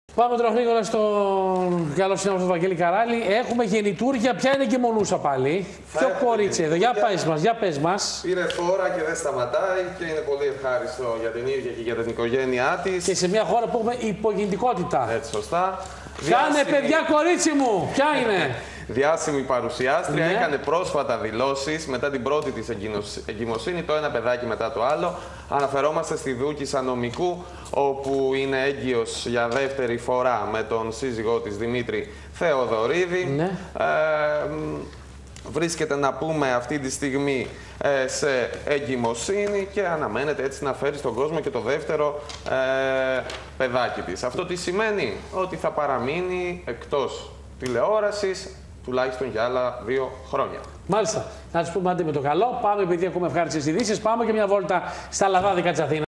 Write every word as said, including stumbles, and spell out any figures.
Πάμε τώρα γρήγορα στον καλό συνάδελφο Βαγγέλη Καράλη. Έχουμε γεννητούρια. Ποια είναι και μονούσα πάλι? Ποιο κορίτσι εδώ? Για πες μας, για πες μας. Πήρε φόρα και δεν σταματάει και είναι πολύ ευχάριστο για την ίδια και για την οικογένειά της. Και σε μια χώρα που έχουμε υπογεννητικότητα. Έτσι, σωστά. Κάνε Διάσημη... παιδιά, κορίτσι μου! Ποια είναι? Διάσημη παρουσιάστρια, Ναι. έκανε πρόσφατα δηλώσεις μετά την πρώτη της εγκυμοσύνη, το ένα παιδάκι μετά το άλλο. Αναφερόμαστε στη Δούκισσα Νομικού, όπου είναι έγκυος για δεύτερη φορά με τον σύζυγό της Δημήτρη Θεοδωρίδη. Ναι. Ε, βρίσκεται, να πούμε, αυτή τη στιγμή ε, σε εγκυμοσύνη και αναμένεται έτσι να φέρει στον κόσμο και το δεύτερο ε, παιδάκι της. Αυτό τι σημαίνει? Ότι θα παραμείνει εκτός τηλεόρασης τουλάχιστον για άλλα δύο χρόνια. Μάλιστα. Να τους πούμε άντε με το καλό. Πάμε, επειδή έχουμε ευχάριστες ειδήσεις, πάμε και μια βόλτα στα λαδάδικα της Αθήνας.